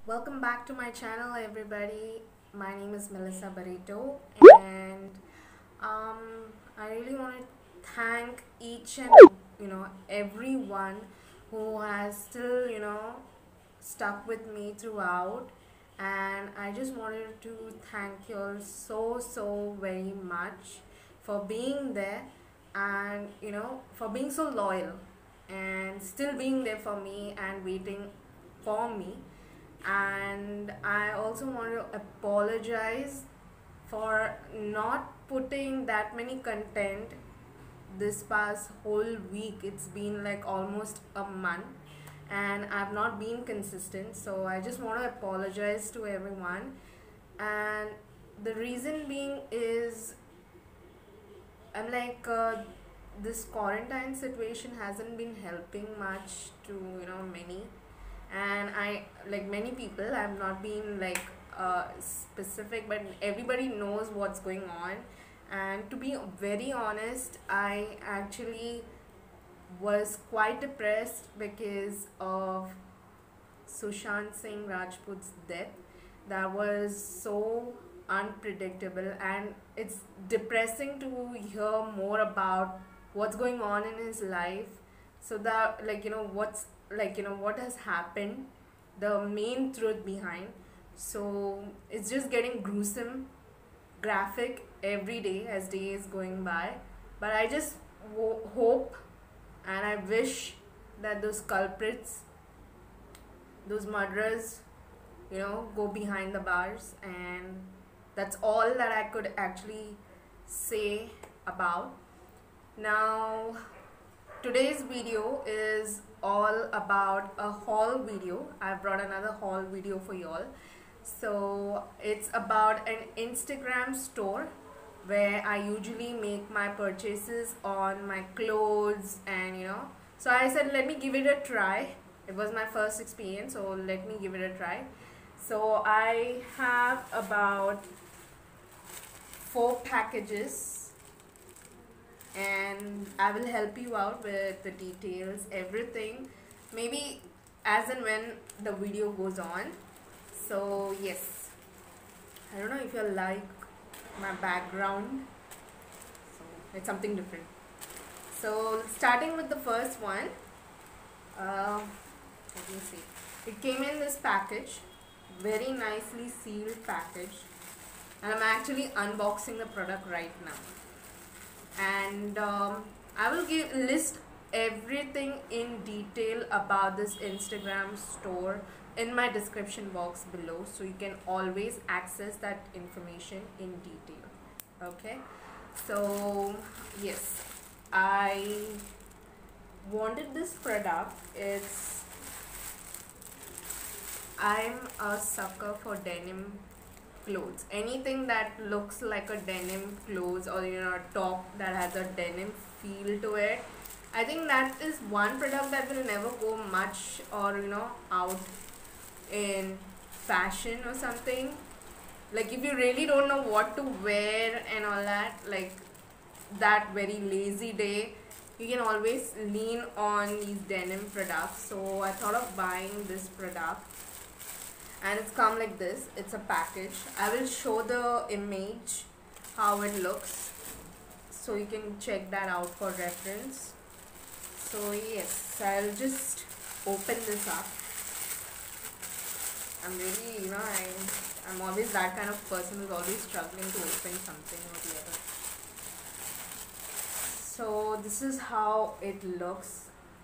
Welcome back to my channel, everybody. My name is Melissa Barreto, and um, I really want to thank each and everyone who has still stuck with me throughout. And I just wanted to thank you all so very much for being there, and for being so loyal and still being there for me and waiting for me. And I also want to apologize for not putting that many content this past whole week. It's been like almost a month and I've not been consistent, so I just want to apologize to everyone. And the reason being is I'm like this quarantine situation hasn't been helping much to many, and I, like many people, I've not been like specific, but everybody knows what's going on. And to be very honest, I actually was quite depressed because of Sushant Singh Rajput's death. That was so unpredictable, and it's depressing to hear more about what's going on in his life. So that, what has happened, the main truth behind. So it's just getting gruesome, graphic every day as day is going by. But I just hope and I wish that those culprits, those murderers, go behind the bars. And that's all that I could actually say about. Now, today's video is all about a haul video. I've brought another haul video for y'all. So it's about an Instagram store where I usually make my purchases on my clothes, and so I said, let me give it a try. It was my first experience, so let me give it a try. So I have about 4 packages, and I will help you out with the details, everything, maybe as and when the video goes on. So yes, I don't know if you like my background, so it's something different. So starting with the first one, let me see. It came in this package, very nicely sealed package, and I'm actually unboxing the product right now. And I will list everything in detail about this Instagram store in my description box below, so you can always access that information in detail. Okay, so yes, I wanted this product. I'm a sucker for denim clothes. Anything that looks like a denim clothes, or a top that has a denim feel to it, I think that is one product that will never go much, or out in fashion or something. Like if you really don't know what to wear and all that, like that very lazy day, you can always lean on these denim products. So I thought of buying this product, and it's come like this. It's a package. I will show the image how it looks, so you can check that out for reference. So yes, I'll just open this up. I'm really, I'm always that kind of person who's always struggling to open something or the other. So this is how it looks,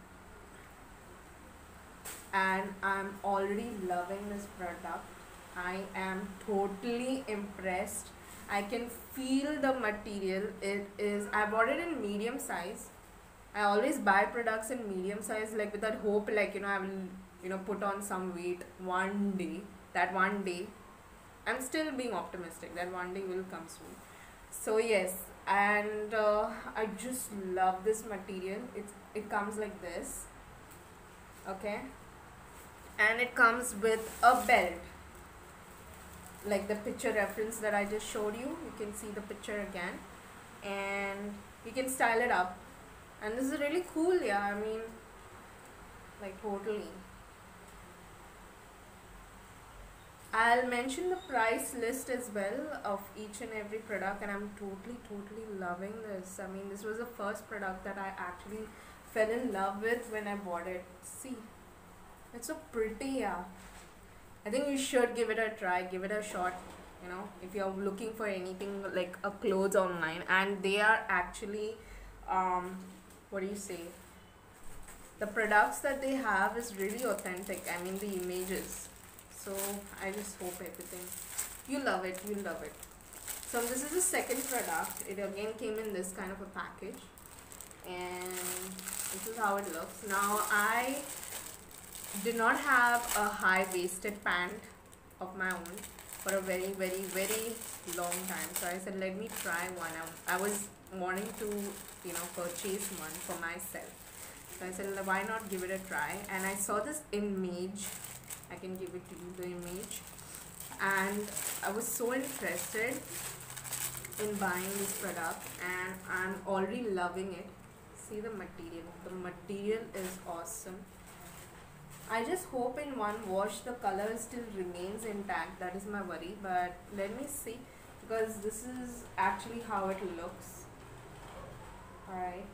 and I'm already loving this product. I am totally impressed. I can feel the material. I bought it in medium size. I always buy products in medium size, like with that hope, like I will put on some weight one day. That one day, I'm still being optimistic that one day will come soon. So yes, and I just love this material. It comes like this, okay, and it comes with a belt, like the picture reference that I just showed you. You can see the picture again, and you can style it up. And this is really cool, yeah. I mean, like totally. I'll mention the price list as well of each and every product, and I'm totally loving this. I mean, this was the first product that I actually fell in love with when I bought it. See, it's so pretty, yeah. I think you should give it a try, give it a shot. You know, if you're looking for anything like a clothes online, and they are actually, what do you say? The products that they have is really authentic. I mean, the images. So I just hope everything. You love it. You love it. So this is the second product. It again came in this kind of a package, and this is how it looks. Now I did not have a high-waisted pant of my own for a very long time, so I said let me try one. I was wanting to purchase one for myself, so I said why not give it a try. And I saw this image. I can give it to you, the image, and I was so interested in buying this product, and I'm already loving it. See the material. The material is awesome. I just hope in one wash the color still remains intact. That is my worry. But let me see, because this is actually how it looks. Alright.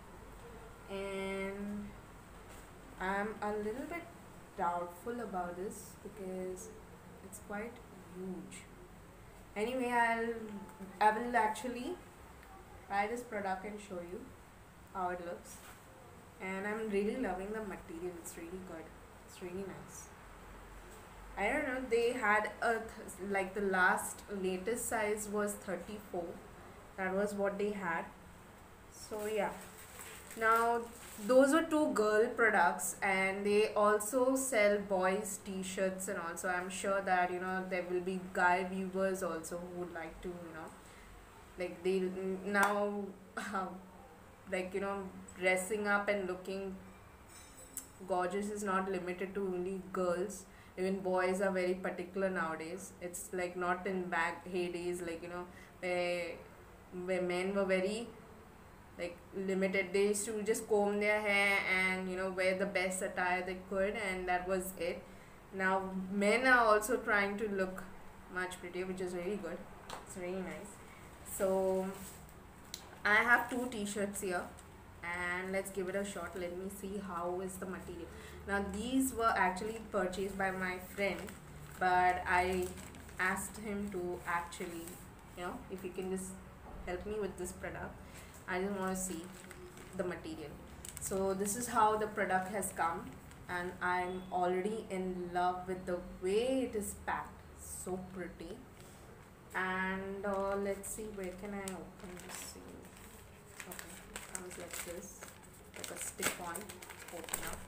And I'm a little bit doubtful about this because it's quite huge. Anyway, I will actually try this product and show you how it looks. And I'm really loving the material. It's really good. It's really nice. I don't know, they had like the latest size was 34. That was what they had. So yeah. Now those were two girl products, and they also sell boys t-shirts, and also I'm sure that there will be guy viewers also who would like to like they now like dressing up and looking gorgeous is not limited to only girls. Even boys are very particular nowadays. It's like not in back heydays, like where men were very like limited. They used to just comb their hair and wear the best attire they could, and that was it. Now men are also trying to look much prettier, which is really good. It's really nice. So I have two t-shirts here, and let's give it a shot. Let me see how is the material. Now these were actually purchased by my friend, but I asked him to actually if he can just help me with this product. I just want to see the material. So this is how the product has come, and I'm already in love with the way it is packed. So pretty. And let's see, where can I open this? Okay, it comes like this, like a stick on. Open up.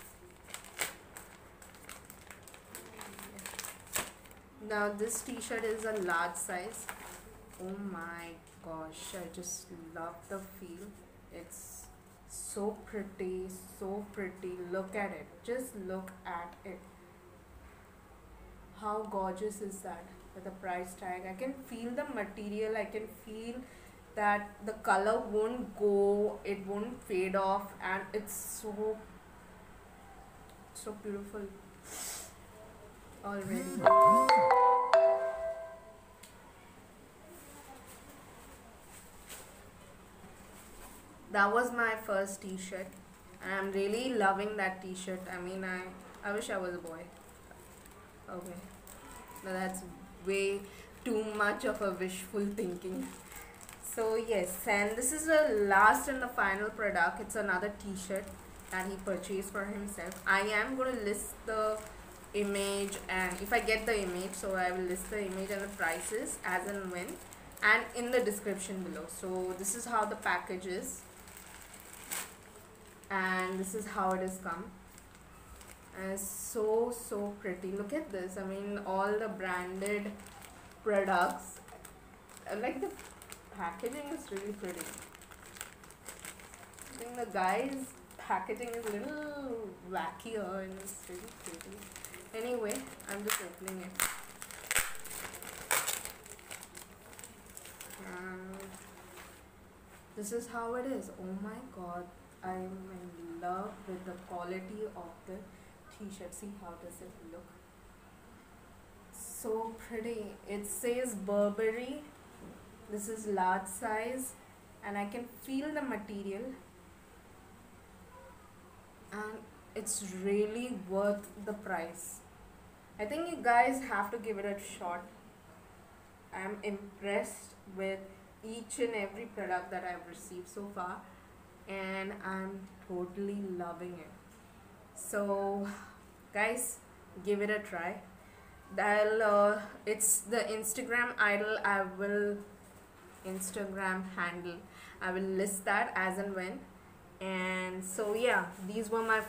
Now this t-shirt is a large size. Oh my gosh, I just love the feel. It's so pretty, so pretty. Look at it. Just look at it. How gorgeous is that? With the price tag, I can feel the material. I can feel that the color won't go, it won't fade off, and it's so beautiful already. That was my first t-shirt, and I'm really loving that t-shirt. I mean, I wish I was a boy. Okay, now that's way too much of a wishful thinking. So yes, and this is the last and the final product. It's another t-shirt that he purchased for himself. I am going to list the image, and if I get the image, so I will list the image and the prices as and when, and in the description below. So this is how the package is, and this is how it has come. And it's so pretty. Look at this. I mean, all the branded products, like the packaging is really pretty. I think the guy's packaging is a little wackier, and it's really pretty. Anyway, I'm just opening it. And this is how it is. Oh my god, I'm in love with the quality of the t-shirt. See how does it look? so pretty. It says Burberry. This is large size and I can feel the material, and it's really worth the price. I think you guys have to give it a shot. I'm impressed with each and every product that I've received so far, and I'm totally loving it. So, guys, give it a try. It's the Instagram handle. I will list that as and when. And so yeah, these were my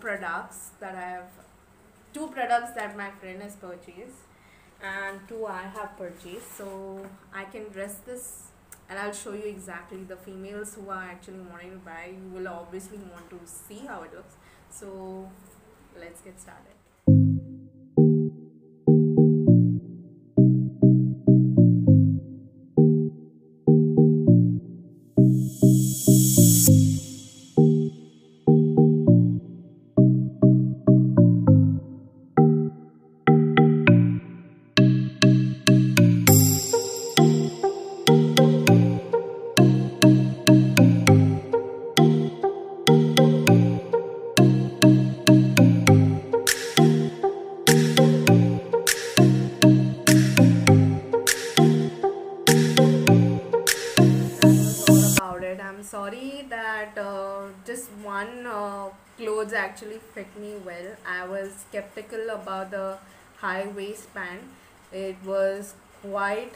two products that my friend has purchased, and two I have purchased. So I can dress this, and I'll show you exactly. The females who are actually wanting to buy, you will obviously want to see how it looks. So let's get started. I'm sorry that just one clothes actually fit me well. I was skeptical about the high waistband. It was quite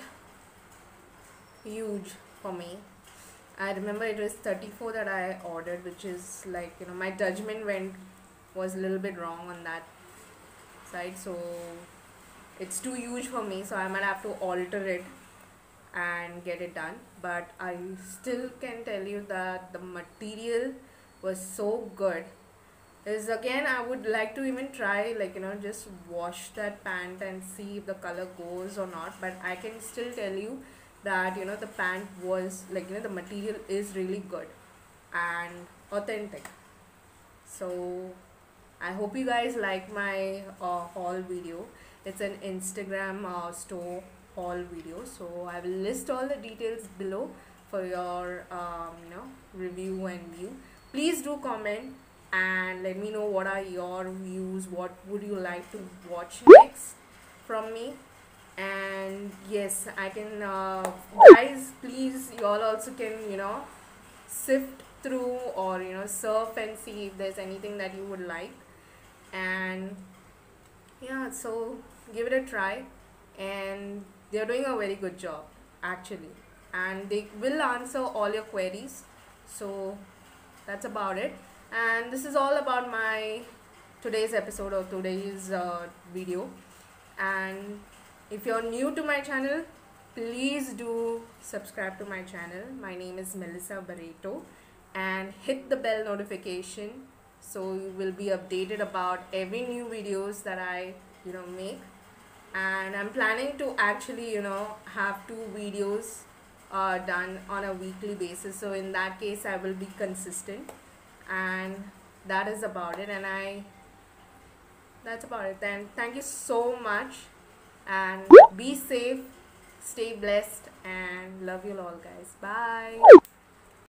huge for me. I remember it was 34 that I ordered, which is like, my judgment was a little bit wrong on that side. So it's too huge for me, so I might have to alter it and get it done. But I still can tell you that the material was so good. Is again, I would like to even try, like, just wash that pant and see if the color goes or not. But I can still tell you that the pant was like, the material is really good and authentic. So I hope you guys like my haul video. It's an Instagram store haul video, so I will list all the details below for your review and view. Please do comment and let me know what are your views, what would you like to watch next from me. And yes, I can guys, please, you all also can sift through or surf and see if there's anything that you would like. And yeah, so give it a try, and they're doing a very good job actually, and they will answer all your queries. So that's about it, and this is all about my today's episode or today's video. And if you're new to my channel, please do subscribe to my channel. My name is Melissa Barreto, and hit the bell notification so you will be updated about every new videos that I make. And I'm planning to actually have 2 videos done on a weekly basis, so in that case I will be consistent. And that is about it, and that's about it. Then thank you so much, and be safe, stay blessed, and love you all, guys. Bye.